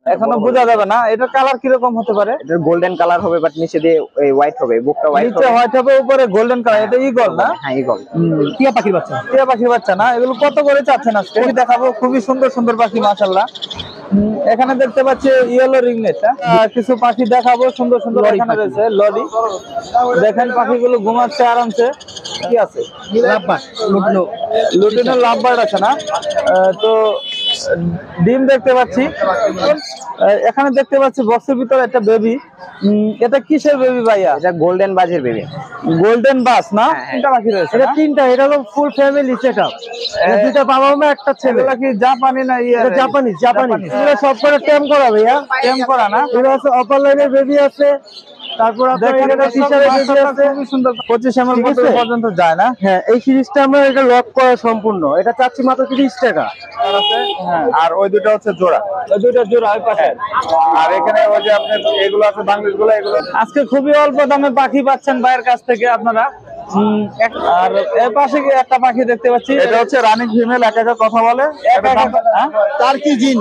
এখনো বোঝা যাবে না। এটা কালার কি রকম হতে পারে? এটা গোল্ডেন কালার হবে, বাট নিচে দিয়ে হোয়াইট হবে, বুকটা হোয়াইট হবে, নিচে হোয়াইট হবে, উপরে গোল্ডেন কালার। এটা ঈগল না? হ্যাঁ ঈগল। টিয়া পাখির বাচ্চা। টিয়া পাখির বাচ্চা না? এগুলো কত করে চাচ্ছেন আজকে? দেখাবো, খুবই সুন্দর সুন্দর পাখি মাশাআল্লাহ। এখানে দেখতে পাচ্ছি ইয়েলো রিংনেট। কিছু পাখি দেখাবো, সুন্দর সুন্দর এখানে রয়েছে লরি। দেখেন পাখিগুলো ঘুমাচ্ছে আরামসে। কি আছে? লাভবার্ড, লুটিনো লাভবার্ড আছে না? তো ডিম দেখতে পাচ্ছি। এখানে দেখতে পাচ্ছি বক্সের ভিতরে একটা বেবি। এটা কিসের বেবি ভাইয়া? এটা গোল্ডেন বাজের বেবি। গোল্ডেন বাস না? তিনটা পাখি রয়েছে। এটা তিনটা, এটা হলো ফুল ফ্যামিলি সেটআপ। দুইটা বাবা মা একটা ছেলে। এগুলা কি জাপানি না ইয়া? এটা জাপানি। এগুলো সব করে টেম করা ভাইয়া। টেম করা না? এগুলো আছে অপার লাইনের বেবি আছে। তারপর আপনার এখানে ফিশারের বেবি আছে, খুবই সুন্দর। 25 ml পর্যন্ত যায় না? হ্যাঁ, এই সিরিজটা আমরা এটা লক করা সম্পূর্ণ। এটা চাচ্ছি মাত্র 30 টাকা। আর ওই দুটো হচ্ছে জোড়া। ওই দুটো জোড়া ওই পাশে। আর এখানে ওই যে আপনার এগুলো আছে বাংলাদেশ গুলো, এগুলো আজকে খুবই অল্প দামে পাখি পাচ্ছেন ভাইয়ের কাছ থেকে আপনারা। আর এর পাশে একটা পাখি দেখতে পাচ্ছি, এটা হচ্ছে রানিং ফিমেল, একা একা কথা বলে। তার কি জিন?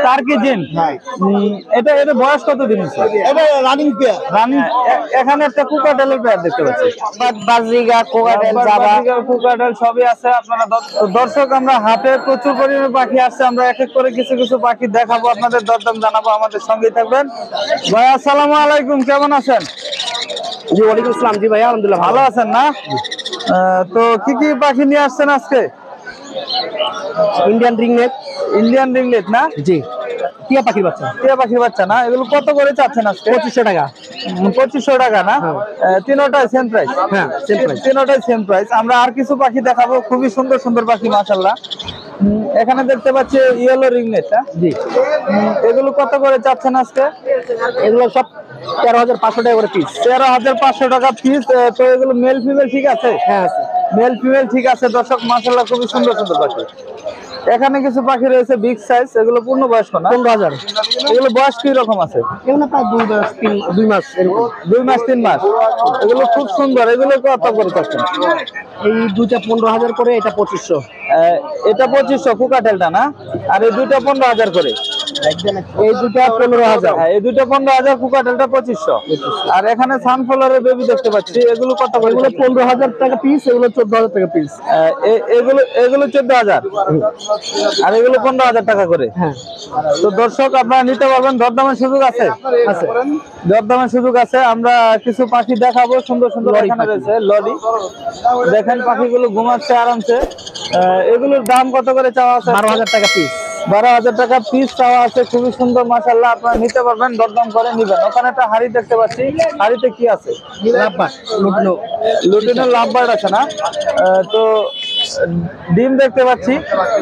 এটা বয়স কত দিন? এটা রানিং পেয়ার। রানিং। এখানে একটা কুকাটেলের পেয়ার দেখতে পাচ্ছি। বাজিগা, কোকাটেল, জাবা, কুকাটেল সবই আছে। আপনারা দর্শক, আমরা হাটে প্রচুর পরিমাণে পাখি আসছে। আমরা এক এক করে কিছু কিছু পাখি দেখাবো, আপনাদের দরদাম জানাবো। আমাদের সঙ্গেই থাকবেন। ভাই আসসালামু আলাইকুম, কেমন আছেন? জি ওয়ালাইকুম আসসালাম। জি ভাইয়া আলহামদুলিল্লাহ ভালো আছেন না? তো কি কি পাখি নিয়ে আসছেন আজকে? ইন্ডিয়ান রিংনেট। ইন্ডিয়ান রিংনেট না? জি। টিয়া পাখির বাচ্চা। টিয়া পাখির বাচ্চা না? এগুলো কত করে চাচ্ছেন আজকে? 2500 টাকা। 2500 টাকা না? তিনটাই সেম প্রাইস? হ্যাঁ সেম প্রাইস। তিনটাই সেম প্রাইস। আমরা আর কিছু পাখি দেখাবো, খুবই সুন্দর সুন্দর পাখি মাশাআল্লাহ। এখানে দেখতে পাচ্ছি ইয়েলো রিংনেট। জি। এগুলো কত করে চাচ্ছেন আজকে? এগুলো সব 13,500 টাকা করে পিস। 13,500 টাকা পিস। তো এগুলো মেল ফিমেল ঠিক আছে? হ্যাঁ আছে। মেল ফিমেল ঠিক আছে। দর্শক মাশাআল্লাহ, খুবই সুন্দর সুন্দর পাখি। এখানে কিছু পাখি রয়েছে বিগ সাইজ। এগুলো পূর্ণ বয়স্ক না? 15,000। এগুলো বয়স কি রকম আছে? এগুলো প্রায় 2 মাস এরকম। 2 মাস 3 মাস। এগুলো খুব সুন্দর। এগুলো কত করে চাচ্ছেন? এই দুইটা 15,000 করে, এটা 2500। এটা 2500 কুকাটেলটা না? আর এই দুইটা 15,000 করে। এই দুইটা 15,000। হ্যাঁ, এই দুইটা 15,000, কুকাটেলটা 2500। আর এখানে সানফ্লাওয়ারের বেবি দেখতে পাচ্ছি। এগুলো কত করে? এগুলো 15,000 টাকা পিস, এগুলো 14,000 টাকা পিস। এগুলো 14,000 আর এগুলো 15,000 টাকা করে। হ্যাঁ। তো দর্শক, আপনারা নিতে পারবেন, দরদামের সুযোগ আছে? আছে, দরদামের সুযোগ আছে। আমরা কিছু পাখি দেখাবো, সুন্দর সুন্দর এখানে রয়েছে লরি। দেখেন পাখিগুলো ঘুমাচ্ছে আরামসে। এগুলোর দাম কত করে চাওয়া আছে? 12,000 টাকা পিস। 12,000 টাকা পিস চাওয়া আছে। খুবই সুন্দর মাশাআল্লাহ, আপনারা নিতে পারবেন, দরদাম করে নিবেন। ওখানে একটা হাড়ি দেখতে পাচ্ছি। হাড়িতে কি আছে? লাভবার্ড, লুটিনো লাভবার্ড আছে না? তো ডিম দেখতে পাচ্ছি।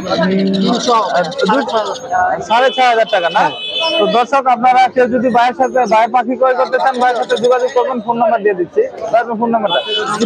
6,500 টাকা না? তো দর্শক, আপনারা কেউ যদি ভাইয়ের সাথে ভাই পাখি ক্রয় করতে চান, ভাইয়ের সাথে যোগাযোগ করবেন। ফোন নাম্বার দিয়ে দিচ্ছি। ফোন নাম্বারটা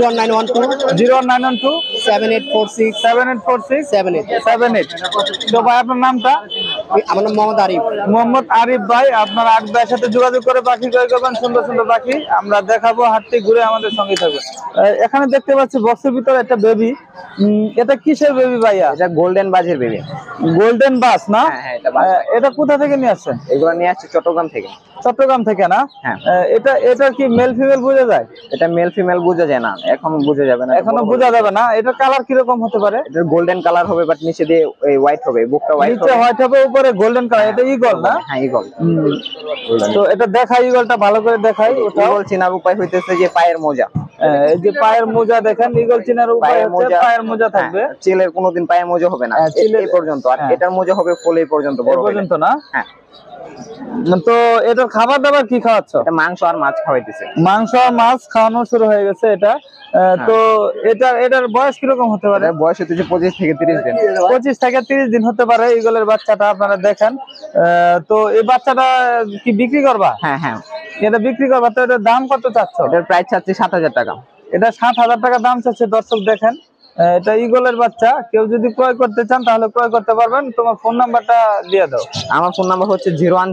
0912 7846 78। তো ভাই, আপনার নামটা? আমার নাম মোহাম্মদ আরিফ। মোহাম্মদ আরিফ ভাই। আপনার আরিফ ভাইয়ের সাথে যোগাযোগ করে পাখি ক্রয় করবেন। সুন্দর সুন্দর পাখি আমরা দেখাবো, হাটটি ঘুরে আমাদের সঙ্গে থাকবে। এখানে দেখতে পাচ্ছি বক্সের ভিতরে একটা বেবি। এটা কিসের বেবি ভাইয়া? এটা গোল্ডেন বাজের বেবি। গোল্ডেন বাস না? হ্যাঁ এটা বাজ। এটা কোথা থেকে নিয়ে আসছেন? এগুলো নিয়ে আসছে চট্টগ্রাম থেকে। চট্টগ্রাম থেকে না? হ্যাঁ। এটা কি মেল ফিমেল বোঝা যায়? এটা মেল ফিমেল বোঝা যায় না, এখন বোঝা যাবে না। এখনো বোঝা যাবে না। এটা কালার কি রকম হতে পারে? এটা গোল্ডেন কালার হবে, বাট নিচে দিয়ে হোয়াইট হবে, বুকটা হোয়াইট হবে, নিচে হোয়াইট হবে, উপরে গোল্ডেন কালার। এটা ঈগল না? হ্যাঁ ঈগল। তো এটা দেখাই, ঈগলটা ভালো করে দেখাই। ঈগল চিনার উপায় হইতেছে যে পায়ের মোজা। এই যে পায়ের মোজা দেখেন, ঈগল চিনার উপায় হচ্ছে পায়ের মোজা থাকবে। চিলের কোনোদিন পায়ের মোজা হবে না এই পর্যন্ত, আর এটার মোজা হবে ফুল এই পর্যন্ত, বড় পর্যন্ত না? হ্যাঁ। তো এটার খাবার দাবার কি খাওয়াচ্ছ? এটা মাংস আর মাছ খাওয়াইতেছে। মাংস আর মাছ খাওয়ানো শুরু হয়ে গেছে এটা। তো এটার বয়স কিরকম হতে পারে? বয়স হচ্ছে 25 থেকে 30 দিন। 25 থেকে 30 দিন হতে পারে ঈগলের বাচ্চাটা। আপনারা দেখেন। তো এই বাচ্চাটা কি বিক্রি করবা? হ্যাঁ হ্যাঁ, এটা বিক্রি করবা। তো এটার দাম কত চাচ্ছ? এটার প্রাইস চাচ্ছি 7,000 টাকা। এটা 7,000 টাকা দাম চাচ্ছে। দর্শক দেখেন, এটা ঈগলের বাচ্চা, কেউ যদি ক্রয় করতে চান তাহলে ক্রয় করতে পারবেন। তোমার ফোন নাম্বারটা দিয়ে দাও। আমার ফোন নাম্বার হচ্ছে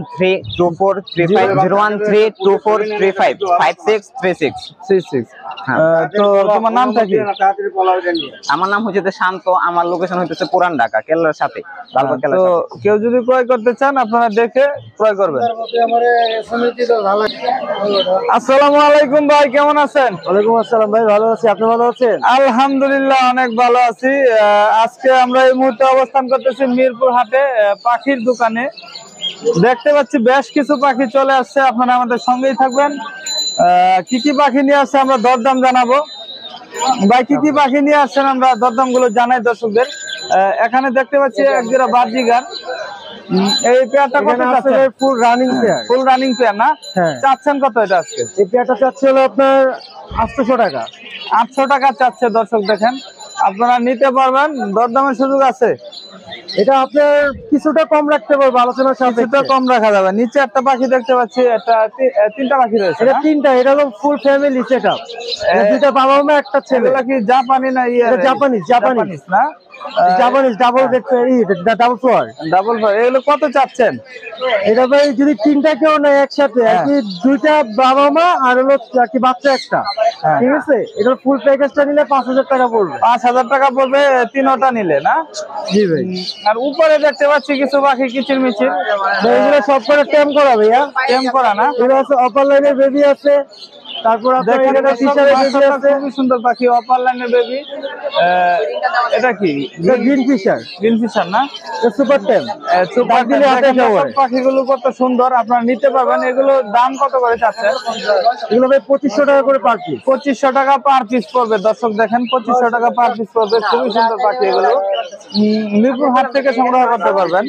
0132435 তো তোমার নামটা কি? আমার নাম হচ্ছে শান্ত। আমার লোকেশন হচ্ছে পুরান ঢাকা, কেল্লার সাথে। তো কেউ যদি ক্রয় করতে চান আপনারা দেখে ক্রয় করবেন। আসসালামু আলাইকুম ভাই, কেমন আছেন? ওয়ালাইকুম আসসালাম ভাই, ভালো আছি। আপনি ভালো আছেন? আলহামদুলিল্লাহ অনেক ভালো আছি। আজকে আমরা এই মুহূর্তে অবস্থান করতেছি মিরপুর হাটে, পাখির দোকানে। দেখতে পাচ্ছি বেশ কিছু পাখি চলে আসছে, আপনারা আমাদের সঙ্গেই থাকবেন। কি কি পাখি নিয়ে আসছে আমরা দরদাম জানাবো। ভাই কি কি পাখি নিয়ে আসছেন আমরা দরদাম গুলো জানাই দর্শকদের। এখানে দেখতে পাচ্ছি এক জোড়া বাজিগার। এই পেয়ারটা কত চাচ্ছেন? Full running pair. Full running pair না? হ্যাঁ। চাচ্ছেন কত এটা আজকে? এই পেয়ারটা চাচ্ছে হলো আপনার 800 টাকা। 800 টাকা চাচ্ছে। দর্শক দেখেন, আপনারা নিতে পারবেন, দরদামের সুযোগ আছে। এটা আপনার কিছুটা কম রাখতে পারবো আলোচনার সাথে, কিছুটা কম রাখা যাবে। নিচে একটা পাখি দেখতে পাচ্ছি, একটা তিনটা পাখি রয়েছে। এটা তিনটা, এটা হলো ফুল ফ্যামিলি সেটআপ। দুইটা বাবা মা একটা ছেলে। এগুলা কি জাপানি না এটা জাপানিজ না? Japanese double double floor. Double floor. এগুলো কত চাচ্ছেন? এটা ভাই যদি তিনটা কেউ নেয় একসাথে, আর কি দুইটা বাবা মা আর হলো আর কি বাচ্চা একটা, ঠিক আছে? এটা ফুল প্যাকেজটা নিলে 5000 টাকা পড়বে। 5000 টাকা পড়বে তিনটা নিলে না? জি ভাই। আর উপরে দেখতে পাচ্ছি কিছু পাখি কিচির মিচির। এগুলো সব করে টেম করা ভাইয়া। টেম করা না? এগুলো আছে অপার লাইনের বেবি আছে, তারপর আপনার দেখেন এখানে ফিশারের বেবি আছে। খুবই সুন্দর পাখি, অপার লাইনের বেবি। এটা কি? Green fisher. গ্রিন ফিশার না? Super tame. সুপার দিলে হাতে খাবার। পাখিগুলো কত সুন্দর, আপনারা নিতে পারবেন। এগুলো দাম কত করে চাচ্ছেন? এগুলো ভাই 2500 টাকা করে পার পিস। 2500 টাকা পার পিস পড়বে। দর্শক দেখেন, 2500 টাকা পার পিস পড়বে। খুবই সুন্দর পাখি এগুলো। মিরপুর হাট থেকে সংগ্রহ করতে পারবেন।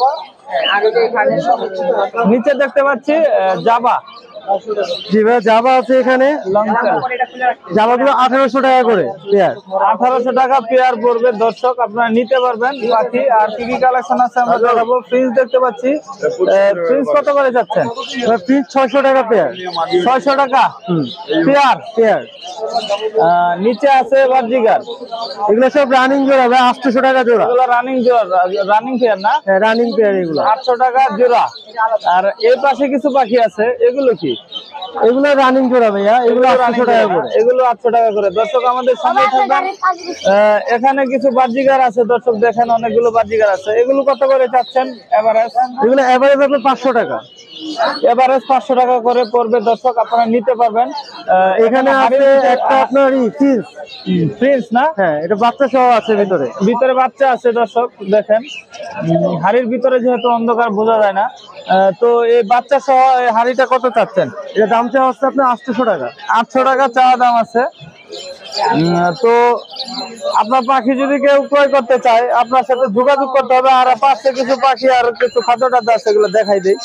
নিচে দেখতে পাচ্ছি জাবা। জি ভাই, জাবা আছে এখানে। জাবাগুলো 1800 টাকা করে পেয়ার। 1800 টাকা পেয়ার পড়বে। দর্শক আপনারা নিতে পারবেন পাখি। আর কি কি কালেকশন আছে আমরা দেখাবো। ফ্রিজ দেখতে পাচ্ছি, ফ্রিজ কত করে যাচ্ছেন? ফ্রিজ 600 টাকা পেয়ার। 600 টাকা পেয়ার। পেয়ার। নিচে আছে বাজিগার। এগুলো সব রানিং জোড়া ভাই, 800 টাকা জোড়া। এগুলো রানিং জোড়া, রানিং পেয়ার না? হ্যাঁ, রানিং পেয়ার এগুলো। 800 টাকা জোড়া। আর এই পাশে কিছু পাখি আছে, এগুলো কি? এগুলো রানিং জোড়া ভাইয়া, এগুলো 800 টাকা করে। এগুলো 800 টাকা করে। দর্শক আমাদের সঙ্গে থাকবেন। এখানে কিছু বাজিগার আছে, দর্শক দেখেন অনেকগুলো বাজিগার আছে। এগুলো কত করে চাচ্ছেন এভারেজ? এগুলো এভারেজ আপনার 500 টাকা। এভারেজ 500 টাকা করে পড়বে। দর্শক আপনারা নিতে পারবেন। এখানে আছে একটা আপনার ফ্রিজ। ফ্রিজ না? হ্যাঁ, এটা বাচ্চা সহ আছে ভিতরে। ভিতরে বাচ্চা আছে। দর্শক দেখেন, হাড়ির ভিতরে যেহেতু অন্ধকার বোঝা যায় না। তো এই বাচ্চা সহ এই হাড়িটা কত চাচ্ছেন? এটা দাম চাওয়া হচ্ছে আপনার 800 টাকা। 800 টাকা চাওয়া দাম আছে। তো আপনার পাখি যদি কেউ ক্রয় করতে চায় আপনার সাথে যোগাযোগ করতে হবে। আর পাশে কিছু পাখি আর কিছু খাদ্য টাদ্য আছে, এগুলো দেখাই দেই।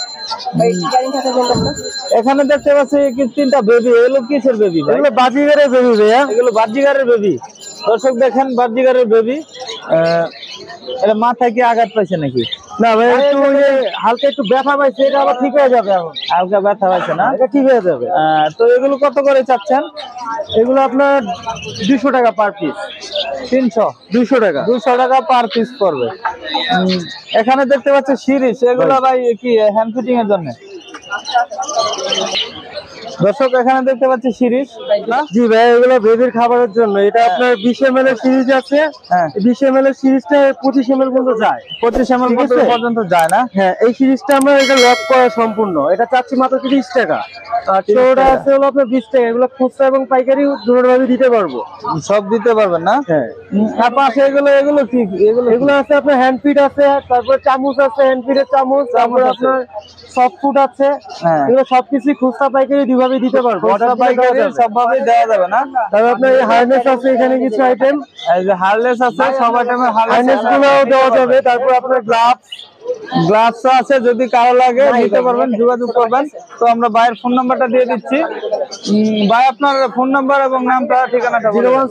এখানে দেখতে পাচ্ছি তিনটা বেবি। এগুলো কিসের বেবি? এগুলো বাজিগারের বেবি ভাইয়া। এগুলো বাজিগারের বেবি। দর্শক দেখেন বাজিগারের বেবি। এটা মাথায় কি আঘাত পাইছে নাকি? না ভাই, একটু হালকা একটু ব্যথা পাইছে, এটা আবার ঠিক হয়ে যাবে। এখন হালকা ব্যথা পাইছে না? এটা ঠিক হয়ে যাবে। তো এগুলো কত করে চাচ্ছেন? এগুলো আপনার 200 টাকা পার পিস। 300? 200 টাকা। 200 টাকা পার পিস পড়বে। এখানে দেখতে পাচ্ছি সিরিজ। এগুলো ভাই কি হ্যান্ড ফিটিং এর জন্য? দর্শক এখানে দেখতে পাচ্ছি সিরিজ। জি ভাই, এগুলো বেবির খাবারের জন্য। এটা আপনার 20 ml এর সিরিজ আছে। হ্যাঁ, 20 ml এর সিরিজটা 25 ml পর্যন্ত যায়। 25 ml পর্যন্ত যায় না? হ্যাঁ, এই সিরিজটা আমরা এটা লক করা সম্পূর্ণ। এটা চাচ্ছি মাত্র 30 টাকা। তো ওটা আছে হলো আপনার 20 টাকা। এগুলো খুচরা এবং পাইকারি দুটোভাবে দিতে পারবো। সব দিতে পারবেন না? হ্যাঁ। আর পাশে এগুলো কি? এগুলো আছে আপনার হ্যান্ড ফিড আছে, তারপর চামচ আছে, হ্যান্ড ফিডের চামচ, তারপর আপনার সফট ফুড আছে। হ্যাঁ, এগুলো সবকিছু খুচরা পাইকারি দুইভাবে দিতে পারবো। সবভাবে দেওয়া যাবে না? তারপর আপনার এই হারনেস আছে, এখানে কিছু আইটেম। এই যে হারলেস আছে, সব আইটেমের হারনেস গুলোও দেওয়া যাবে। তারপর আপনার গ্লাভস, গ্লাস আছে, যদি কারো লাগে নিতে পারবেন, যোগাযোগ করবেন। তো আমরা ভাইয়ের ফোন নাম্বারটা দিয়ে দিচ্ছি। ভাই আপনার ফোন নাম্বার এবং নামটা ঠিকানাটা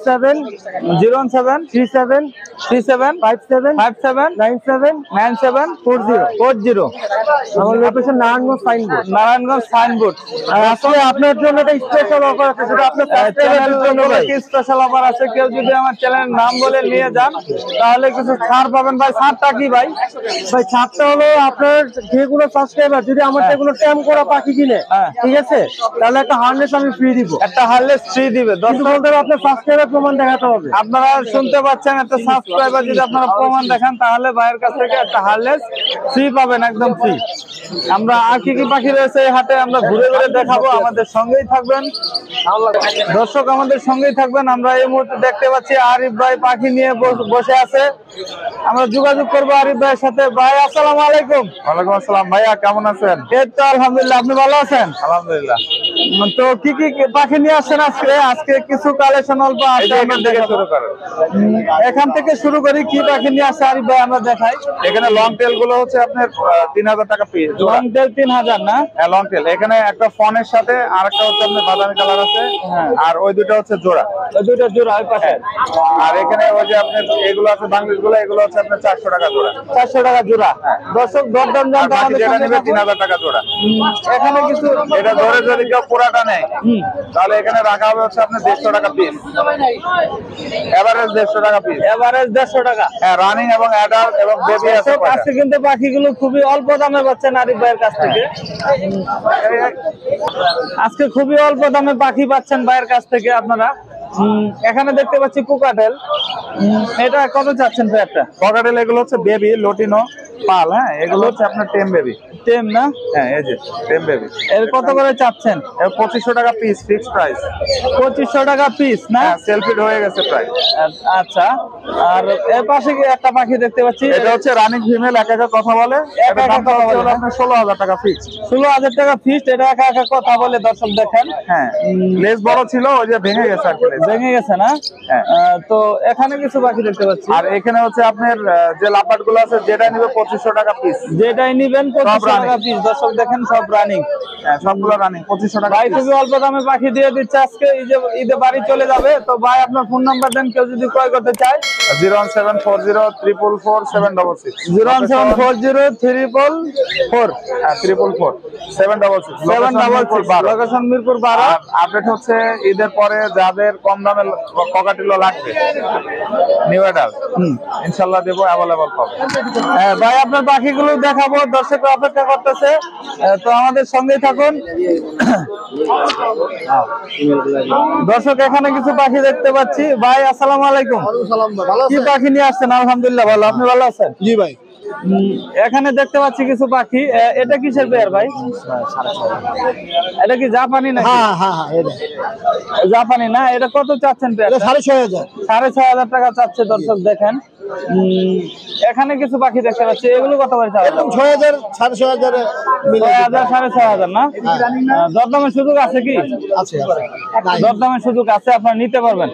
0173737579740 আমার location Narayanganj signboard. Narayanganj signboard. আসলে আপনার জন্য একটা স্পেশাল অফার আছে, সেটা আপনার সাবস্ক্রাইবারদের জন্য ভাই। কি স্পেশাল অফার আছে? কেউ যদি আমার চ্যানেলের নাম বলে নিয়ে যান তাহলে কিছু ছাড় পাবেন ভাই। ছাড়টা কি ভাই? ভাই ছাড়টা হলো আপনার যেগুলো সাবস্ক্রাইবার যদি আমার যেগুলো ট্যাম করা পাখি কিনে, ঠিক আছে, তাহলে একটা হারনেস আমি ফ্রি দিব। একটা হারলেস ফ্রি দিবে। কিন্তু বলতে হবে আপনার সাবস্ক্রাইবার প্রমাণ দেখাতে হবে। আপনারা শুনতে পাচ্ছেন, একটা সাবস্ক্রাইবার যদি আপনারা প্রমাণ দেখান তাহলে ভাইয়ের কাছ থেকে একটা হারলেস ফ্রি পাবেন, একদম ফ্রি। আমরা আর কি কি পাখি রয়েছে এই হাটে আমরা ঘুরে ঘুরে দেখাবো, আমাদের সঙ্গেই থাকবেন দর্শক, আমাদের সঙ্গেই থাকবেন। আমরা এই মুহূর্তে দেখতে পাচ্ছি আরিফ ভাই পাখি নিয়ে বসে আছে। আমরা যোগাযোগ করবো আরিফ ভাইয়ের সাথে। ভাই আসসালামু আলাইকুম। ওয়ালাইকুম আসসালাম ভাইয়া, কেমন আছেন? এই তো আলহামদুলিল্লাহ, আপনি ভালো আছেন? আলহামদুলিল্লাহ। তো কি কি পাখি নিয়ে আসছেন আজকে? আজকে কিছু কালেকশন অল্প আছে, এখান থেকে শুরু করি। কি পাখি নিয়ে আসছে আরিফ ভাই আমরা দেখাই। এখানে লং টেল গুলো হচ্ছে আপনার 3000 টাকা পিস। লং টেল 3000 না? লং টেল এখানে একটা ফনের সাথে আর একটা হচ্ছে আপনার বাদামি কালার আছে, আর ওই দুটো হচ্ছে জোড়া। ওই দুটো জোড়া ওই পাশে। আর এখানে ওই যে আপনার এগুলো আছে বাংলাদেশ গুলো, এগুলো হচ্ছে আপনার 400 টাকা জোড়া। 400 টাকা জোড়া। দর্শক দরদাম আর জানতে বাকি আমাদের যেটা সঙ্গে নেবে থাকুন। 3000 টাকা জোড়া। এখানে কিছু এটা ধরে যদি কেউ পুরাটা নেয় তাহলে এখানে রাখা হবে হচ্ছে আপনার 150 টাকা পিস, এভারেজ 150 টাকা পিস, এভারেজ 150 টাকা। হ্যাঁ রানিং এবং অ্যাডাল্ট এবং বেবি আছে। দর্শক আজকে কিন্তু পাখিগুলো খুবই অল্প দামে পাচ্ছেন আরিফ ভাইয়ের কাছ থেকে। আজকে খুবই অল্প দামে পাখি পাচ্ছেন ভাইয়ের কাছ থেকে আপনারা। এখানে দেখতে পাচ্ছি কোকাটেল, এটা কত চাচ্ছেন ভাই? একটা ককাটেল এগুলো হচ্ছে বেবি লটিনো পাল, হ্যাঁ এগুলো হচ্ছে আপনার টেম বেবি। টেম না? হ্যাঁ এই যে টেম বেবি। এর কত করে চাচ্ছেন? 2500 টাকা পিস ফিক্স প্রাইস। 2500 টাকা পিস না? হ্যাঁ সেলফিড হয়ে গেছে প্রায়। আচ্ছা, আর এর পাশে কি একটা পাখি দেখতে পাচ্ছি? এটা হচ্ছে রানিং ফিমেল, একা একা কথা বলে। একা একা কথা বলে, আপনার 16000 টাকা ফিক্স। 16000 টাকা ফিক্সড। এটা একা একা কথা বলে, দর্শক দেখেন। হ্যাঁ লেজ বড় ছিল, ওই যে ভেঙে গেছে আর কি লেজ। ভেঙে গেছে না? হ্যাঁ। তো এখানে কিছু পাখি দেখতে পাচ্ছি। আর এখানে হচ্ছে আপনার যে লাপাট গুলো আছে যেটা নিবে 2500 টাকা পিস। যেটাই নিবেন 2500 টাকা পিস। দর্শক দেখেন সব রানিং। হ্যাঁ সবগুলো রানিং 2500 টাকা ভাই piece। খুবই অল্প দামে পাখি দিয়ে দিচ্ছে আজকে। এই যে ঈদে বাড়ি চলে যাবে, তো ভাই আপনার ফোন নাম্বার দেন, কেউ যদি ক্রয় করতে চায়। 01740344766 0174034 766 লোকেশন মিরপুর 12। আপডেট হচ্ছে ঈদের পরে যাদের কম দামে ককাটিলো লাগবে নিউ অ্যাডাল্ট ইনশাআল্লাহ দেবো, অ্যাভেলেবল পাবো। হ্যাঁ ভাই আপনার পাখিগুলো দেখাবো, দর্শক অপেক্ষা করতেছে। তো আমাদের সঙ্গেই থাকুন। দর্শক এখানে কিছু পাখি দেখতে পাচ্ছি। ভাই আসসালামু আলাইকুম। কি পাখি নিয়ে আসছেন? আলহামদুলিল্লাহ ভালো, আপনি ভালো আছেন? জি ভাই। এখানে দেখতে পাচ্ছি কিছু পাখি। এটা কিসের পেয়ার ভাই? এটা কি জাপানি না? হ্যাঁ হ্যাঁ হ্যাঁ, এটা জাপানি না? এটা কত চাচ্ছেন পেয়ার? 6500। 6500 টাকা চাচ্ছে। দর্শক দেখেন এখানে কিছু পাখি দেখতে পাচ্ছি। এগুলো কত করে চাওয়া যাবে? 6000 6500 6000 6500 না? দরদামের সুযোগ আছে কি? আছে। দরদামের সুযোগ আছে, আপনারা নিতে পারবেন।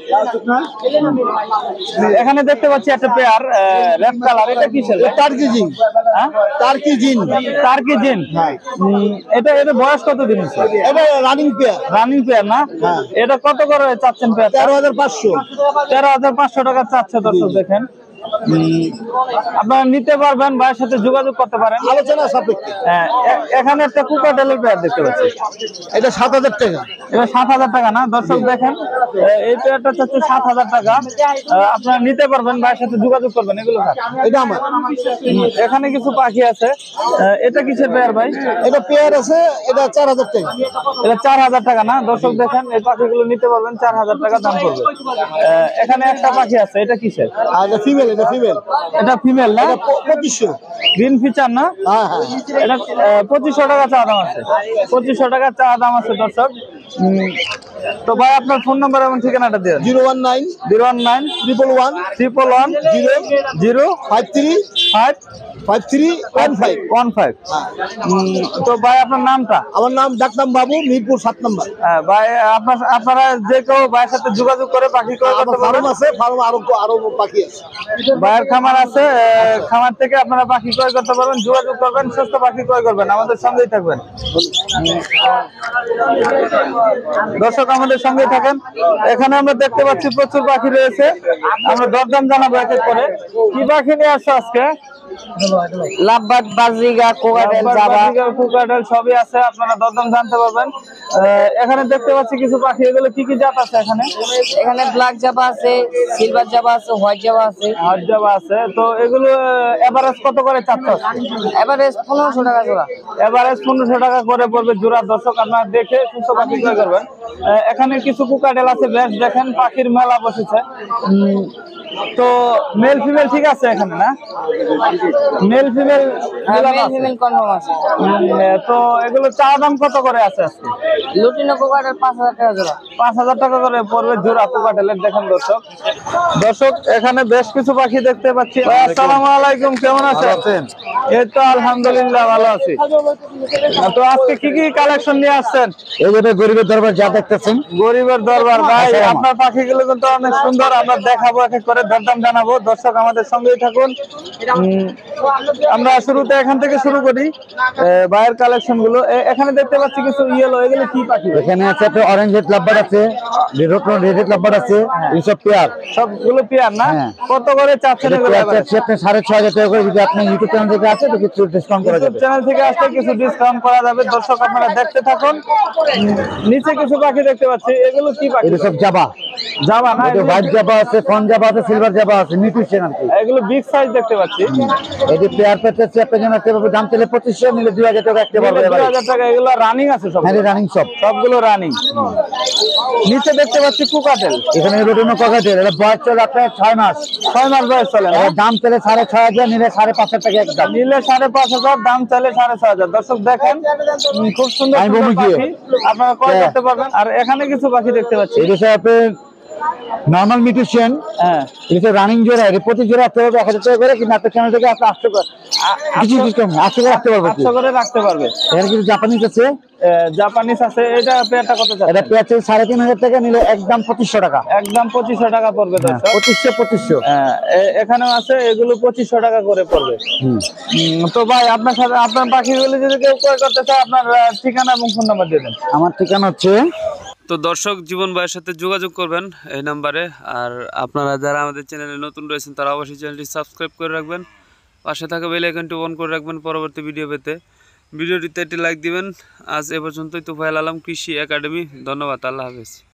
এখানে দেখতে পাচ্ছি একটা পেয়ার রেড কালার। এটা কিসের? টার্কি জিন। হ্যাঁ টার্কি জিন। টার্কি জিন। এটা বয়স কত দিন হচ্ছে? এটা রানিং পেয়ার। রানিং পেয়ার না? এটা কত করে চাচ্ছেন পেয়ার? 13500। 13500 টাকা চাচ্ছে। দর্শক দেখেন আপনারা নিতে পারবেন, ভাইয়ের সাথে যোগাযোগ করতে পারেন আলোচনা সাপেক্ষে। এখানে একটা কোকাটেলের পেয়ার দেখতে পাচ্ছি। এটা 7000 টাকা। এটা 7000 টাকা না? দর্শক দেখেন এই পেয়ারটা চাচ্ছে 7000 টাকা। আপনারা নিতে পারবেন, ভাইয়ের সাথে যোগাযোগ করবেন। এগুলো এটা আমার। এখানে কিছু পাখি আছে। এটা কিসের পেয়ার ভাই? এটা পেয়ার আছে, এটা 4000 টাকা। এটা 4000 টাকা না? দর্শক দেখেন এই পাখিগুলো নিতে পারবেন, 4000 টাকা দাম পড়বে। এখানে একটা পাখি আছে। এটা কিসের? এটা ফিমেল। এটা ফিমেল। এটা ফিমেল না? 2500। গ্রিন ফিচার না? হ্যাঁ হ্যাঁ। এটা 2500 টাকা চা দাম আছে। 2500 টাকা চা দাম আছে। দর্শক তো ভাই আপনার ফোন নাম্বার এবং ঠিকানাটা দিয়ে 019 019 111 111 0 0 53 055315 তো ভাই আপনার নামটা? আমার নাম ডাকনাম বাবু, মিরপুর 7 নম্বর। হ্যাঁ ভাই, আপনারা যে কেউ ভাইয়ের সাথে যোগাযোগ করে পাখি ক্রয় করতে পারবেন। ফার্ম আছে, ফার্ম আরো পাখি আছে। ভাইয়ের খামার আছে, খামার থেকে আপনারা পাখি ক্রয় করতে পারবেন। যোগাযোগ করবেন, সুস্থ পাখি ক্রয় করবেন, আমাদের সঙ্গেই থাকবেন। দর্শক আমাদের সঙ্গেই থাকেন। এখানে আমরা দেখতে পাচ্ছি প্রচুর পাখি রয়েছে, আমরা দরদাম জানাবো এক এক করে। কি পাখি নিয়ে আসছো আজকে? Lovebird, budgerigar, cockatiel, java, cockatiel সবই আছে, আপনারা দরদাম জানতে পারবেন। এখানে দেখতে পাচ্ছি কিছু পাখি, এগুলো কি কি জাত আছে এখানে? এখানে ব্ল্যাক জাবা আছে, সিলভার জাবা আছে, হোয়াইট জাবা আছে। হাট জাবা আছে। তো এগুলো এভারেজ কত করে চাচ্ছ? এভারেজ 1500 টাকা জোড়া। এভারেজ 1500 টাকা করে পড়বে জোড়া। দর্শক আপনারা দেখে সুস্থ পাখি ক্রয় করবেন। এখানে কিছু কুকাটেল আছে, বেশ দেখেন পাখির মেলা বসেছে। তো মেল ফিমেল ঠিক আছে এখানে না? মেল ফিমেল ফিমেল কনফার্ম আছে। তো এগুলো চা দাম কত করে আছে আজকে? লুটিনো কোকাটেল 5000 টাকা জোড়া। 5000 টাকা করে পড়বে জোড়া কুকাটেলের। দেখেন দর্শক এখানে বেশ কিছু পাখি দেখতে পাচ্ছি। আসসালামু আলাইকুম, কেমন আছেন? এই তো আলহামদুলিল্লাহ ভালো আছি। তো আজকে কি কি কালেকশন নিয়ে আসছেন? এই যে গরিবের দরবার যা দেখতেছেন, গরিবের দরবার ভাই, আপনার পাখিগুলো কিন্তু অনেক সুন্দর, আমরা দেখাবো এক এক করে, দরদাম জানাবো। দর্শক আমাদের সঙ্গেই থাকুন। আমরা শুরুতে এখান থেকে শুরু করি, ভাইয়ের কালেকশন গুলো। এখানে দেখতে পাচ্ছি কিছু ইয়েলো, এগুলো কি পাখি? এখানে আছে একটা অরেঞ্জ হেড লাভবার্ড আছে, রেড হেড লাভবার্ড আছে, এইসব পেয়ার। সবগুলো পেয়ার না? হ্যাঁ। কত করে চাচ্ছেন এগুলো? আপনি 6500 টাকা করে, যদি আপনি ইউটিউব চ্যানেল থেকে আছে তো কিছু ডিসকাউন্ট করা যাবে। চ্যানেল থেকে আসলে কিছু ডিসকাউন্ট করা যাবে। দর্শক আপনারা দেখতে থাকুন। নিচে কিছু পাখি দেখতে পাচ্ছি, এগুলো কি পাখি? এটা সব জাবা, জাবা না? এটা হোয়াইট জাবা আছে, ফন জাবা আছে, সিলভার জাবা আছে, নিউট্রিশন আর কি। এগুলো বিগ সাইজ দেখতে পাচ্ছি। এটি পেয়ার পেতে আপনার জন্য একটা দাম চলে 2500, নিলে 2000 টাকা একটা পারবে। 2000 টাকা। এগুলো রানিং আছে সব? হ্যাঁ, রানিং সব, সবগুলো রানিং। নিচে দেখতে পাচ্ছি কুকাটেল। এখানে রোটিনো ককাটেল, এটা বয়স চলে আপনার 6 মাস। 6 মাস বয়স চলে না? এর দাম চলে 6500, নিলে 5500 টাকা একদম। নিলে 5500, দাম চাইলে 6500। দর্শক দেখেন খুব সুন্দর আমি সুন্দর বমি কি? পাখি, আপনারা ক্রয় করতে পারবেন। আর এখানে কিছু পাখি দেখতে পাচ্ছি। এটা হচ্ছে আপনার নর্মাল মিউটেশন। হ্যাঁ, এটা রানিং জোড়া, এটা প্রতি জোড়া আসতে হবে 1000 টাকা করে, কিন্তু আপনার চ্যানেল থেকে আপনি 800 করে কিছু ডিসকাউন্ট 800 করে রাখতে পারবেন। 800 করে রাখতে পারবে। এখানে কিছু জাপানিজ আছে, জাপানিজ আছে। এটা পেয়ারটা কত এটা চাচ্ছেন? পেয়ার 3500 টাকা, নিলে একদম 2500 টাকা। একদম 2500 টাকা পড়বে দর্শক। 2500। এখানেও আছে, এগুলো 2500 টাকা করে পড়বে। তো ভাই আপনার সাথে আপনার পাখিগুলো যদি কেউ ক্রয় করতে চায়, আপনার ঠিকানা এবং ফোন নাম্বার দিয়ে দেন। আমার ঠিকানা হচ্ছে, তো দর্শক জীবন ভাইয়ের সাথে যোগাযোগ করবেন এই নাম্বারে। আর আপনারা যারা আমাদের চ্যানেলে নতুন রয়েছেন তারা অবশ্যই চ্যানেলটি সাবস্ক্রাইব করে রাখবেন, পাশে থাকা বেল আইকনটি অন করে রাখবেন পরবর্তী ভিডিও পেতে। ভিডিওটিতে একটি লাইক দিবেন। আজ এ পর্যন্তই। তোফায়েল আলম কৃষি একাডেমি। ধন্যবাদ। আল্লাহ হাফেজ।